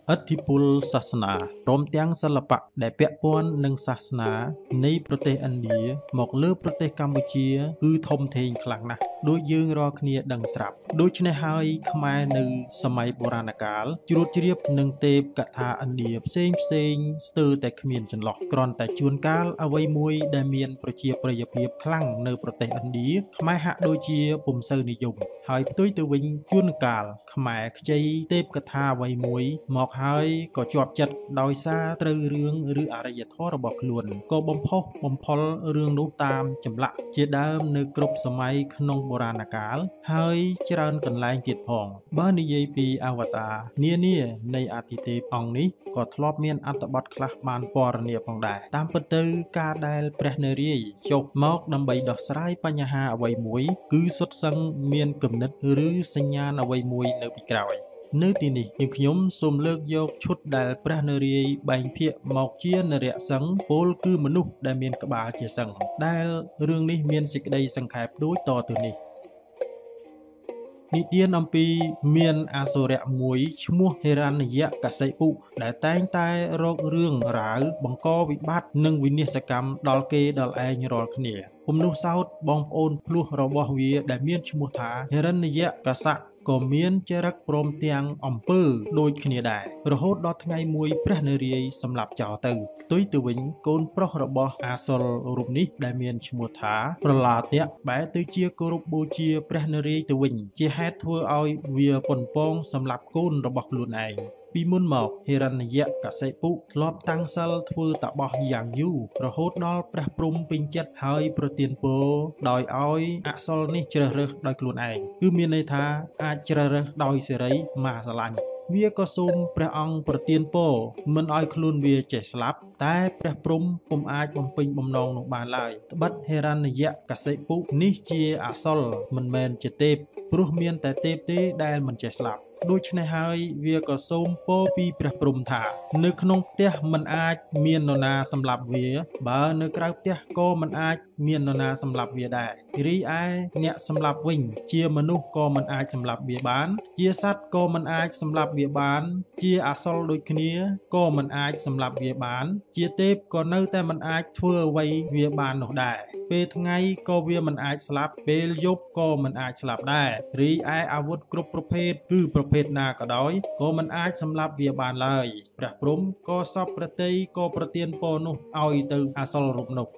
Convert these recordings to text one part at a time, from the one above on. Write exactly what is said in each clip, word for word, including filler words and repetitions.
ឥទ្ធិពលសាសនាព្រមទាំងសិល្បៈដែលពាក់ព័ន្ធនឹងសាសនានៃប្រទេសឥណ្ឌាមកលើប្រទេសកម្ពុជាគឺធំធេងខ្លាំងណាស់ដូចយើងរាល់គ្នាដឹងស្រាប់ដូច្នេះហើយខ្មែរនៅសម័យបុរាណកាលជ្រួតជ្រាបនឹងទេពកថាឥណ្ឌាផ្សេងផ្សេងស្ទើរតែគ្មានចន្លោះគ្រាន់តែជួនកាលអ្វីមួយដែលមានប្រជាប្រិយភាពខ្លាំងនៅប្រទេសឥណ្ឌាខ្មែរហាក់ដូចជាពុំសូវនិយមហើយផ្ទុយទៅវិញជួនកាលខ្មែរខ្ចីទេពកថាអ្វីមួយមកហើយក៏ជាប់ចិត្តដោយសារត្រូវរឿងឬអរិយធម៌របស់ខ្លួនក៏បំផុសបំផុលរឿងនោះតាមចម្លាក់ជាដើមនៅគ្រប់សម័យក្នុងបុរាណកាលហើយច្រើនកន្លែងទៀតផងបើនិយាយពីអវតារនានានៃអាទិទេពអង្គនេះក៏ធ្លាប់មានអត្ថបទខ្លះបានពណ៌នាផងដែរតាមពិតទៅការដែលព្រះនារាយណ៍ចុះមកដើម្បីដោះស្រាយបញ្ហាអ្វីមួយគឺសុទ្ធសឹងមានគំនិតឬសញ្ញាណអ្វីមួយនៅពីក្រោយនៅទីនេះយើងខ្ញុំសូមលើកយកឈុតដែលព្រះនារាយណ៍បែងភាគមកជានរសិង្ហពោលគឺមនុស្សដែលមានក្បាលជាសិង្ហដែលរឿងនេះមានសេចក្តីសង្ខេបដូចតទៅនេះនិទានអំពីមានអសុរៈមួយឈ្មោះហិរញ្ញកសិពុដែលតែងតែរករឿងរ៉ាវបង្កវិបត្តិនិងវិនាសកម្មដល់គេដល់ឯងរាល់គ្នាពុំនោះសោតបងប្អូនភ្លោះរបស់វាដែលមានឈ្មោះថាហិរញ្ញកសៈក៏មានចរិតព្រមទាំងអំពើដូចគ្នាដែររហូតដល់ថ្ងៃមួយព្រះនារាយណ៍សម្លាប់ចោលទៅផ្ទុយទៅវិញកូនប្រុសរបស់អាសុររូបនេះដែលមានឈ្មោះថាប្រឡាទៈបែរទៅជាគោរពបូជាព្រះនារាយណ៍ទៅវិញជាហេតុធ្វើឲ្យវាប៉ុនប៉ងសម្លាប់កូនរបស់ខ្លួនឯងពីមុនមកហិរញ្ញកសិពុធ្លាប់តាំងសិលធ្វើតបោះយ៉ាងយូររហូតដល់ព្រះព្រំពេញចិត្តហើយប្រទានពរដោយឲ្យអសលនេះជ្រើសរើសដោយខ្លួនឯងគឺមានន័យថាអាចជ្រើសរើសដោយសេរីមកស្រឡាញ់វាក៏សូមព្រះអង្គប្រទានពរមិនឲ្យខ្លួនវាចេះស្លាប់តែព្រះព្រំពុំអាចបំពេញបំណងនោះបានឡើយត្បិតហិរញ្ញកសិពុនេះជាអសលមិនមែនជាទេពព្រោះមានតែទេពទេដែលមិនចេះស្លាប់ដូច្នេះហើយវាក៏សូមពរពីព្រះព្រំថានៅក្នុងផ្ទះមិនអាចមាននរណាសម្លាប់វាបើនៅក្រៅផ្ទះក៏មិនអាចមាននរណាសម្លាប់វាដែររីឯអ្នកសម្លាប់វិញជាមនុស្សក៏មិនអាចសម្លាប់វាបានជាសត្វក៏មិនអាចសម្លាប់វាបានជាអសលដូចគ្នាក៏មិនអាចសម្លាប់វាបានជាទេពក៏នៅតែមិនអាចធ្វើអ្វីវាបាននោះដែរពេលថ្ងៃក៏វាមិនអាចស្លាប់ពេលយប់ក៏មិនអាចស្លាប់ដែររីឯអាវុធគ្រប់ប្រភេទគឺប្រភេទណាក៏ដោយក៏មិនអាចសម្លាប់វាបានឡើយព្រះព្រំក៏សពប្រតិក៏ប្រទានពរនោះឲ្យទៅអសលរូបនោះ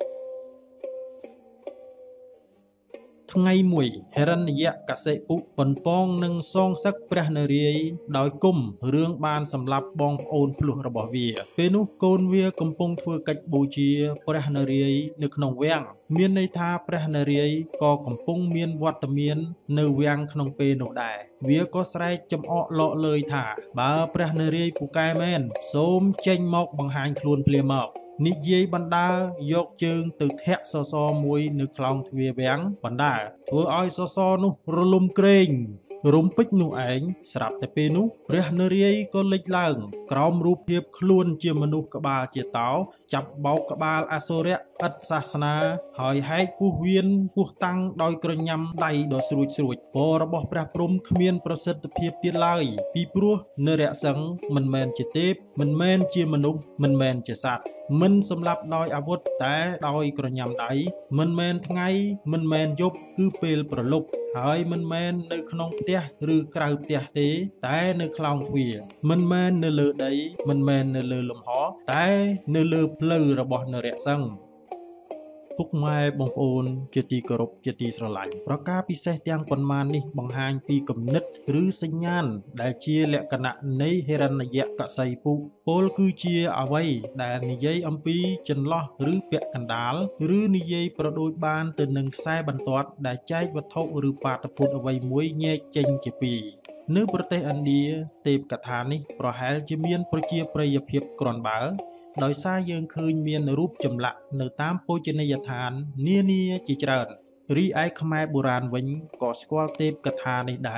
ថ្ងៃមួយហិរញ្ញកសិពុប៉ុនប៉ងនឹងសងសឹកព្រះនារាយណ៍ដោយគុំរឿងបានសម្លាប់បងប្អូនភ្លោះរបស់វាពេលនោះកូនវាកំពុងធ្វើកិច្ចបូជាព្រះនារាយណ៍នៅក្នុងវាំងមានន័យថាព្រះនារាយណ៍ក៏កំពុងមានវត្តមាននៅវាំងក្នុងពេលនោះដែរវាក៏ស្រែកចំអកលក់លើយថាបើព្រះនារាយណ៍ពូកែមែនសូមចេញមកបង្ហាញខ្លួនភ្លាមមកនិយាយបណ្ដើរយកជើងទៅធាក់សសរមួយនៅខ្លោងទ្វារវាំងបណ្ដើរធ្វើឲ្យសសរនោះរលំក្រែងរំពេចនោះឯងស្រាប់តែពេលនោះព្រះនារាយណ៍ក៏លេចឡើងក្រោមរូបភាពខ្លួនជាមនុស្សក្បាលជាតោចាប់បោកក្បាលអសុរៈឥតសាសនាហើយហែកពុះវៀនពុះតាំងដោយក្រញ៉ាំដៃដ៏ស្រួចស្រួចពររបស់ព្រះព្រំគ្មានប្រសិទ្ធភាពទៀតឡើយពីព្រោះនរសិង្ហមិនមែនជាទេពមិនមែនជាមនុស្សមិនមែនជាសត្វមិនសម្លាប់ដោយអាវុធតែដោយក្រញ៉ាំដៃមិនមែនថ្ងៃមិនមែនយប់គឺពេលប្រលប់ហើយមិនមែននៅក្នុងផ្ទះឬក្រៅផ្ទះទេតែនៅខ្លោងទ្វារមិនមែននៅលើដីមិនមែននៅលើលំហតែនៅលើផ្លូវរបស់នរសិង្ហពុកម៉ែបងប្អូនជាទីគោរពជាទីស្រឡាញ់ប្រការពិសេសទាំងប៉ុន្មាននេះបង្ហាញពីគំនិតឬសញ្ញាណដែលជាលក្ខណៈនៃហិរញ្ញកសិពុពោលគឺជាអ្វីដែលនិយាយអំពីចន្លោះឬពាក់កណ្ដាលឬនិយាយប្រដូចបានទៅនឹងខ្សែបន្ទាត់ដែលចែកវត្ថុឬបាតុភូតអ្វីមួយញែកចេញជាពីរនៅប្រទេសឥណ្ឌាទេពកថានេះប្រហែលជាមានប្រជាប្រិយភាពគ្រាន់បើដោយសារយើងឃើញមានរូបចម្លាក់នៅតាមភោជនីយដ្ឋាននានាជាច្រើនរីឯខ្មែរបុរាណវិញក៏ស្គាល់ទេពកថានេះដែរ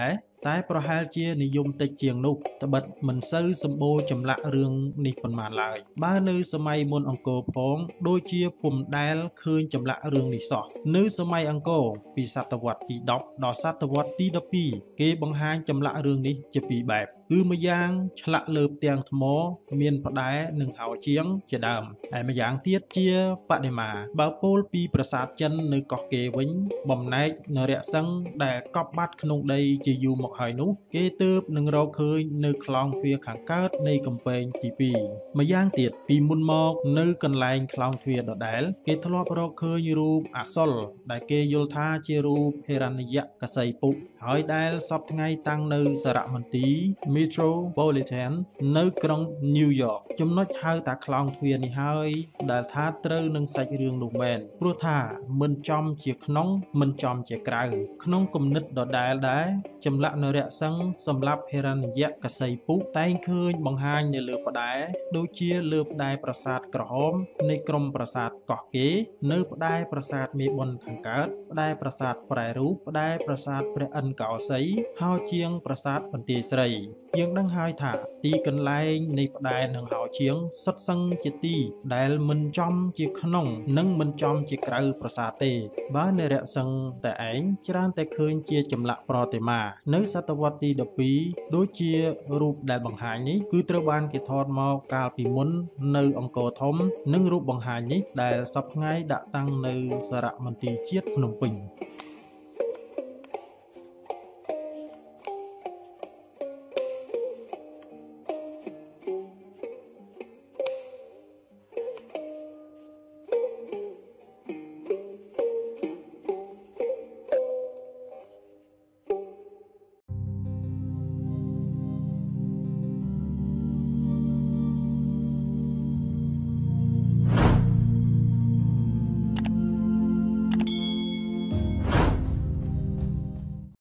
តែប្រហែលជានិយមតិចជាងនោះត្បិតមិនសូវសម្បូរចម្លាក់រឿងនេះប៉ុន្មានឡើយបើនៅសម័យមុនអង្គរផងដូចជាពុំដែលឃើញចម្លាក់រឿងនេះសោះនៅសម័យអង្គរពីសតវត្សទីដប់ដល់សតវត្សទីដប់ពីរគេបង្ហាញចម្លាក់រឿងនេះជាពីរបែបគឺម្យ៉ាងឆ្លាក់លើផ្ទាំងថ្មមានផ្ដែនិងហោជាងជាដើមហើយម្យ៉ាងទៀតជាបដិមាបើពោលពីប្រាសាទចិននៅកោះកេរវិញបំណែកនរសិង្ហដែលកប់បាត់ក្នុងដីជាយូរមកហើយនោះគេទើបនឹងរកឃើញនៅខ្លោងទ្វារខាងកើតនៃកំពែងទីពីរម្យ៉ាងទៀតពីមុនមកនៅកន្លែងខ្លោងទ្វារដដែលគេធ្លាប់រកឃើញរូបអសុលដែលគេយល់ថាជារូបហិរញ្ញកសីពុហើយដែលសពថ្ងៃតាំងនៅសារមន្ទីរ Metropolitan នៅក្រុង New York ចំណុចហៅថាខ្លោងទ្វារនេះហើយដែលថាត្រូវនឹងសាច់រឿងនោះមែនព្រោះថាមិនចំជាក្នុងមិនចំជាក្រៅក្នុងគំនិតដដែលដែរចម្លាក់នរសិង្ហសម្រាប់ហិរញ្ញកសីពុតែងឃើញបង្ហាញនៅលើផ្ដែដូចជាលើផ្ដែប្រាសាទក្រហមនៃក្រុមប្រាសាទកោះកេរនៅផ្ដែប្រាសាទមេបុណ្យខាងកើតផ្ដែប្រាសាទប្រែរូបផ្ដែប្រាសាទព្រះឥន្ទកោសីហោជាងប្រាសាទបន្ទាយស្រីយើងដឹងហើយថាទីកន្លែងនៃផ្ដែនិងហោជាងសុទ្ធសឹងជាទីដែលមិនចំជាក្នុងនិងមិនចំជាក្រៅប្រាសាទទេបើនរសិង្ហតែឯងច្រើនតែឃើញជាចម្លាក់ប្រតិមានៅសតវត្សទីដប់ពីរដូចជារូបដែលបង្ហាញនេះគឺត្រូវបានគេថតមកកាលពីមុននៅអង្គរធំនិងរូបបង្ហាញនេះដែលសពថ្ងៃដាក់តាំងនៅសារមន្ទីរជាតិភ្នំពេញ